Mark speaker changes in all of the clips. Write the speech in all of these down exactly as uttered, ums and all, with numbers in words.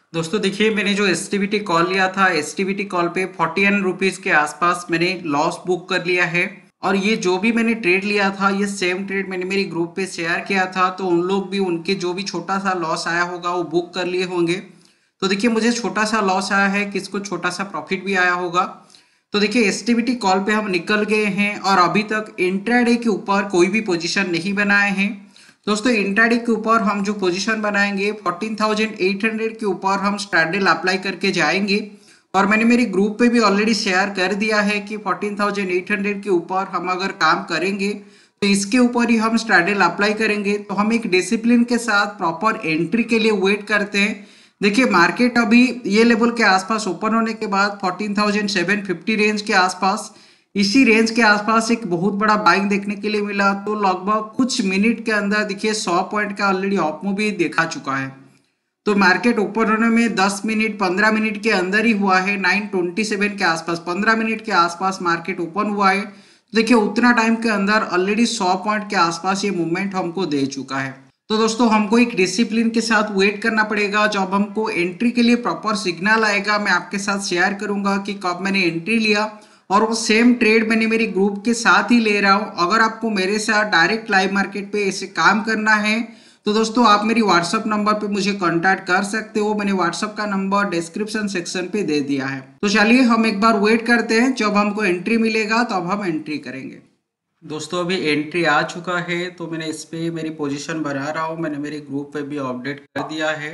Speaker 1: दोस्तों देखिए, मैंने जो S T B T call लिया था, S T B T call पे फोर्टी रुपीज़ के आसपास मैंने लॉस बुक कर लिया है। और ये जो भी मैंने ट्रेड लिया था, ये सेम ट्रेड मैंने मेरी ग्रुप पे शेयर किया था, तो उन लोग भी उनके जो भी छोटा सा लॉस आया होगा वो बुक कर लिए होंगे। तो देखिए, मुझे छोटा सा लॉस आया है, किसको छोटा सा प्रॉफिट भी आया होगा। तो देखिए, S T B T call पे हम निकल गए हैं और अभी तक इंट्राडे के ऊपर कोई भी पोजीशन नहीं बनाए हैं। दोस्तों, इंट्राडे के ऊपर हम जो पोजीशन बनाएंगे फोर्टीन थाउजेंड एट हंड्रेड के ऊपर हम स्ट्रैडल अप्लाई करके जाएंगे। और मैंने मेरी ग्रुप पे भी ऑलरेडी शेयर कर दिया है कि फोर्टीन थाउजेंड एट हंड्रेड के ऊपर हम अगर काम करेंगे तो इसके ऊपर ही हम स्ट्रैडल अप्लाई करेंगे। तो हम एक डिसिप्लिन के साथ प्रॉपर एंट्री के लिए वेट करते हैं। देखिए, मार्केट अभी ये लेवल के आसपास ओपन होने के बाद fourteen thousand seven fifty range के आसपास, इसी रेंज के आसपास एक बहुत बड़ा बाइंग देखने के लिए मिला। तो लगभग कुछ मिनट के अंदर देखिए सौ पॉइंट का ऑलरेडी ऑफ मूव भी देखा चुका है। तो मार्केट ओपन होने में दस मिनट पंद्रह मिनट के अंदर ही हुआ है। नाइन ट्वेंटी सेवन के आसपास, पंद्रह मिनट के आसपास मार्केट ओपन हुआ है। तो देखिए, उतना टाइम के अंदर ऑलरेडी सौ पॉइंट के आसपास ये मूवमेंट हमको दे चुका है। तो दोस्तों, हमको एक डिसिप्लिन के साथ वेट करना पड़ेगा। जब हमको एंट्री के लिए प्रॉपर सिग्नल आएगा, मैं आपके साथ शेयर करूंगा कि कब मैंने एंट्री लिया, और वो सेम ट्रेड मैंने मेरी ग्रुप के साथ ही ले रहा हूँ। अगर आपको मेरे साथ डायरेक्ट लाइव मार्केट पे ऐसे काम करना है तो दोस्तों आप मेरी व्हाट्सअप नंबर पे मुझे कांटेक्ट कर सकते हो। मैंने व्हाट्सअप का नंबर डिस्क्रिप्शन सेक्शन पे दे दिया है। तो चलिए हम एक बार वेट करते हैं, जब हमको एंट्री मिलेगा तब हम एंट्री करेंगे। दोस्तों, अभी एंट्री आ चुका है, तो मैंने इस पे मेरी पोजीशन बना रहा हूँ। मैंने मेरे ग्रुप पे भी अपडेट कर दिया है।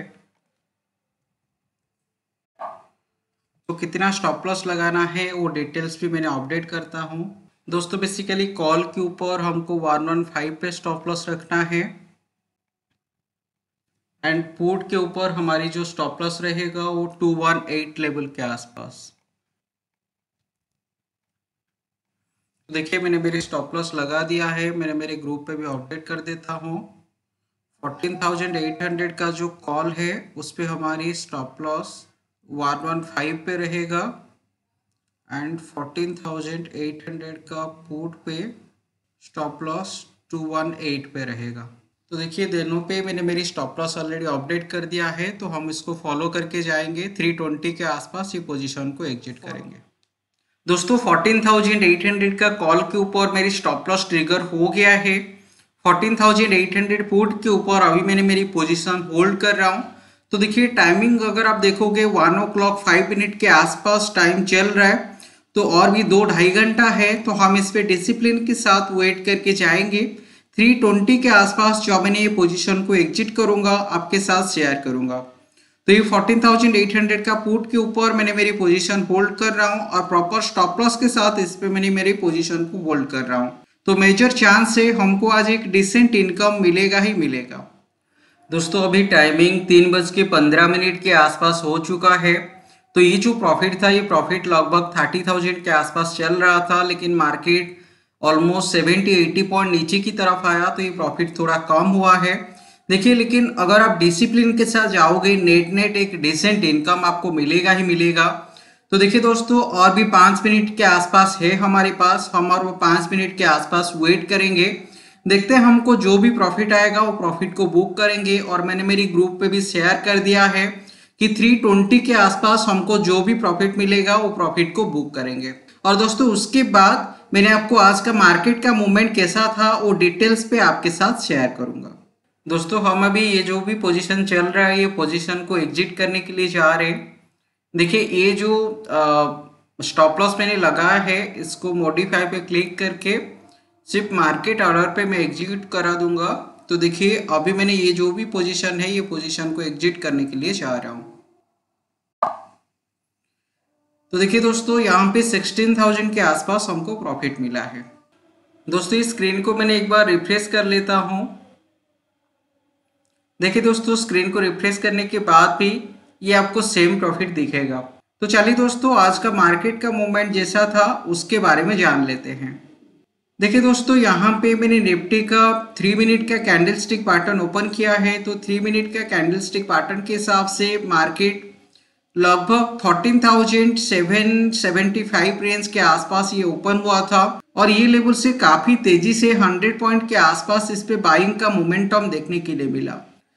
Speaker 1: तो कितना स्टॉप लॉस लगाना है वो डिटेल्स भी मैंने अपडेट करता हूँ। दोस्तों, बेसिकली कॉल के ऊपर हमको वन वन फाइव पे स्टॉप लॉस रखना है, एंड पुट के ऊपर हमारी जो स्टॉप लॉस रहेगा वो टू वन एट लेवल के आसपास। देखिए, मैंने मेरे स्टॉप लॉस लगा दिया है। मैंने मेरे ग्रुप पे भी अपडेट कर देता हूँ। फोर्टीन थाउजेंड एट हंड्रेड का जो कॉल है उस पे हमारी stop loss one one five पे रहेगा, and fourteen thousand eight hundred का पुट पे stop loss two one eight पे रहेगा। तो देखिए, दोनों पे मैंने मेरी स्टॉप लॉस ऑलरेडी अपडेट कर दिया है, तो हम इसको फॉलो करके जाएंगे। थ्री ट्वेंटी के आसपास ये पोजीशन को एग्जिट करेंगे। दोस्तों, फोर्टीन थाउजेंड एट हंड्रेड का कॉल के ऊपर मेरी स्टॉप लॉस ट्रिगर हो गया है। Fourteen thousand eight hundred put के ऊपर अभी मैंने मेरी पोजीशन होल्ड कर रहा हूँ। तो देखिए, टाइमिंग अगर आप देखोगे one o'clock five minute के आसपास टाइम चल रहा है, तो और भी दो ढाई घंटा है। तो हम इस पे डिसिप्लिन के साथ वेट करके जाएंगे। थ्री ट्वेंटी के आसपास जब मैंने ये पोजीशन को एग्जिट करूंगा आपके साथ शेयर करूंगा। तो ये फोर्टीन थाउजेंड एट हंड्रेड का पुट के ऊपर मैंने मेरी पोजीशन होल्ड कर रहा हूँ, और प्रॉपर स्टॉप लॉस के साथ इस पे मैंने मेरी पोजीशन को होल्ड कर रहा हूँ। तो मेजर चांस है हमको आज एक डिसेंट इनकम मिलेगा ही मिलेगा। दोस्तों, अभी टाइमिंग तीन बज के पंद्रह मिनट के आसपास हो चुका है। तो ये जो प्रॉफिट था, ये प्रॉफिट लगभग थर्टी थाउजेंड के आसपास चल रहा था, लेकिन market almost seventy eighty point नीचे की तरफ आया, तो ये प्रॉफिट थोड़ा कम हुआ है। देखिए, लेकिन अगर आप डिसिप्लिन के साथ जाओगे, नेट नेट एक डिसेंट इनकम आपको मिलेगा ही मिलेगा। तो देखिए दोस्तों, और भी पाँच मिनट के आसपास है हमारे पास, हम और वो पाँच मिनट के आसपास वेट करेंगे। देखते हैं हमको जो भी प्रॉफिट आएगा वो प्रॉफिट को बुक करेंगे। और मैंने मेरी ग्रुप पे भी शेयर कर दिया है कि थ्री ट्वेंटी के आसपास हमको जो भी प्रॉफिट मिलेगा वो प्रॉफिट को बुक करेंगे। और दोस्तों, उसके बाद मैंने आपको आज का मार्केट का मूवमेंट कैसा था वो डिटेल्स पे आपके साथ शेयर करूंगा। दोस्तों, हम अभी ये जो भी पोजीशन चल रहा है, ये पोजीशन को एग्जिट करने के लिए जा रहे हैं। देखिए, ये जो स्टॉप लॉस मैंने लगाया है, इसको मॉडिफाई पे क्लिक करके सिर्फ मार्केट ऑर्डर पे मैं एग्जीक्यूट करा दूंगा। तो देखिए, अभी मैंने ये जो भी पोजीशन है, ये पोजीशन को एग्जिट करने के लिए जा रहा हूँ। तो देखिए दोस्तों, यहाँ पे सिक्सटीन थाउजेंड के आसपास हमको प्रॉफिट मिला है। दोस्तों, इस स्क्रीन को मैंने एक बार रिफ्रेश कर लेता हूँ। देखिए दोस्तों, स्क्रीन को रिफ्रेश करने के बाद भी ये आपको सेम प्रॉफिट दिखेगा। तो चलिए दोस्तों, आज का मार्केट का मूवमेंट जैसा था उसके बारे में जान लेते हैं। देखिए दोस्तों, यहाँ पे मैंने निफ्टी का थ्री मिनट का कैंडल स्टिक पैटर्न ओपन किया है। तो थ्री मिनट का कैंडल स्टिक पैटर्न के हिसाब से मार्केट लगभग fourteen thousand seven seventy five range के आसपास ये ओपन हुआ था, और ये लेवल से काफी तेजी से हंड्रेड पॉइंट के आसपास इस पे बाइंग का मोमेंटम देखने के लिए मिला।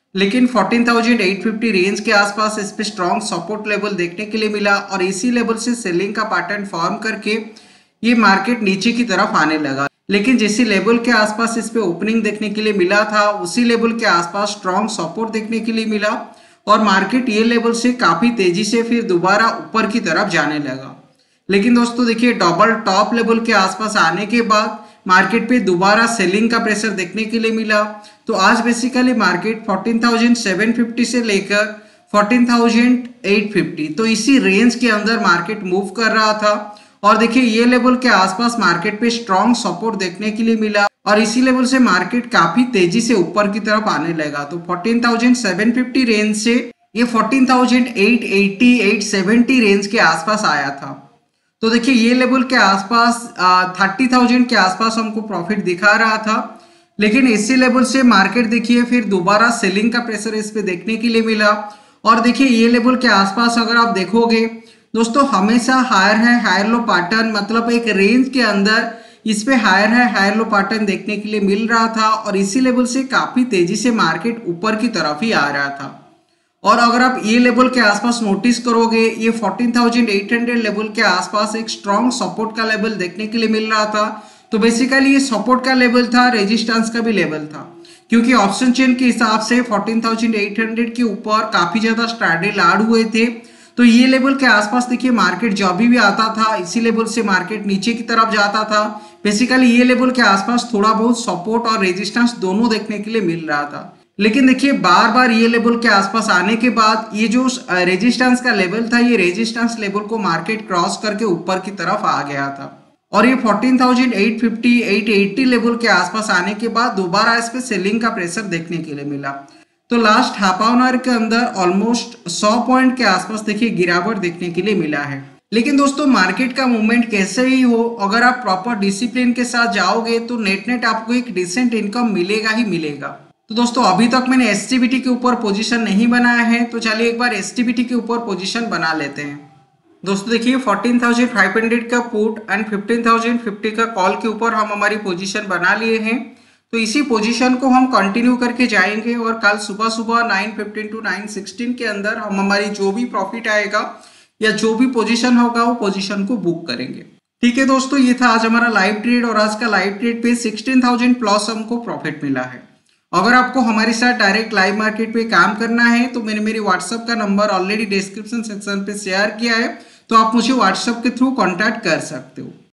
Speaker 1: लेकिन fourteen thousand eight fifty range के आसपास इस पे स्ट्रॉन्ग सपोर्ट लेवल देखने के लिए मिला और इसी लेवल से सेलिंग का पैटर्न फॉर्म करके ये मार्केट नीचे की तरफ आने लगा। लेकिन जिस लेवल के आसपास इस पे ओपनिंग देखने के लिए मिला था उसी लेवल के आसपास स्ट्रॉन्ग सपोर्ट देखने के लिए मिला और मार्केट ये लेवल से काफी तेजी से फिर दोबारा ऊपर की तरफ जाने लगा। लेकिन दोस्तों देखिए डबल टॉप लेवल के आसपास आने के बाद मार्केट पे दोबारा सेलिंग का प्रेशर देखने के लिए मिला। तो आज basically market fourteen thousand seven fifty से लेकर फोर्टीन थाउजेंड एट फिफ्टी तो इसी रेंज के अंदर मार्केट मूव कर रहा था और देखिए ये लेवल के आसपास मार्केट पे स्ट्रॉन्ग सपोर्ट देखने के लिए मिला और इसी लेवल से मार्केट काफी तेजी से ऊपर की तरफ आने लगा। तो fourteen thousand seven fifty range से ये fourteen thousand eight eighty eight seventy range के आसपास आया था। तो देखिए ये लेवल के आसपास थर्टी थाउजेंड के आसपास हमको प्रॉफिट दिखा रहा था, लेकिन इसी लेवल से मार्केट देखिए फिर दोबारा सेलिंग का प्रेशर इस पे देखने के लिए मिला और देखिए ये लेवल के आसपास अगर आप देखोगे दोस्तों हमेशा हायर है हायर लो पैटर्न, मतलब एक रेंज के अंदर इस पे हायर है हायर लो पैटर्न देखने के लिए मिल रहा था और इसी लेवल से काफी तेजी से मार्केट ऊपर की तरफ ही आ रहा था। और अगर आप ये लेवल के आसपास नोटिस करोगे ये fourteen thousand eight hundred level के आसपास एक स्ट्रॉन्ग सपोर्ट का लेवल देखने के लिए मिल रहा था। तो बेसिकली ये सपोर्ट का लेवल था, रेजिस्टेंस का भी लेवल था, क्योंकि ऑप्शन चेन के हिसाब से फोर्टीन थाउजेंड एट हंड्रेड के ऊपर काफी ज्यादा स्ट्रैटेजी ऐड हुए थे। तो ये लेवल के आसपास देखिए मार्केट जब भी आता था इसी लेवल से मार्केट नीचे की तरफ जाता था। बेसिकली ये लेवल के आसपास थोड़ा बहुत सपोर्ट और रेजिस्टेंस दोनों देखने के लिए मिल रहा था, लेकिन देखिए बार बार ये लेवल के आसपास आने के बाद ये जो रेजिस्टेंस का लेवल था ये रेजिस्टेंस लेवल को मार्केट क्रॉस करके ऊपर की तरफ आ गया था और ये fourteen thousand eight fifty eight eighty level के आसपास आने के बाद दोबारा इस पे सेलिंग का प्रेशर देखने के लिए मिला। तो लास्ट हाफ एन आवर के अंदर ऑलमोस्ट सौ पॉइंट के आसपास देखिए गिरावट देखने के लिए मिला है। लेकिन दोस्तों मार्केट का मूवमेंट कैसे ही हो, अगर आप प्रॉपर डिसिप्लिन के साथ जाओगे तो नेट नेट आपको एक डिसेंट इनकम मिलेगा ही मिलेगा। तो दोस्तों अभी तक मैंने एस टी बी टी के ऊपर पोजीशन नहीं बनाया है, तो चलिए एक बार एस टी बी टी के ऊपर पोजीशन बना लेते हैं। दोस्तों देखिए फोर्टीन थाउजेंड फाइव हंड्रेड का put and fifteen thousand fifty का कॉल के ऊपर हम हमारी पोजीशन बना लिए हैं। तो इसी पोजीशन को हम कंटिन्यू करके जाएंगे और कल सुबह सुबह nine fifteen to nine sixteen के अंदर हम हमारी जो भी प्रॉफिट आएगा या जो भी पोजीशन होगा वो पोजीशन को बुक करेंगे। ठीक है दोस्तों, ये था आज हमारा लाइव ट्रेड और आज का लाइव ट्रेड पे सिक्सटीन थाउजेंड प्लस हमको प्रॉफिट मिला है। अगर आपको हमारे साथ डायरेक्ट लाइव मार्केट पे काम करना है तो मैंने मेरे व्हाट्सएप का नंबर ऑलरेडी डिस्क्रिप्शन सेक्शन पे शेयर किया है, तो आप मुझे व्हाट्सएप के थ्रू कॉन्टैक्ट कर सकते हो।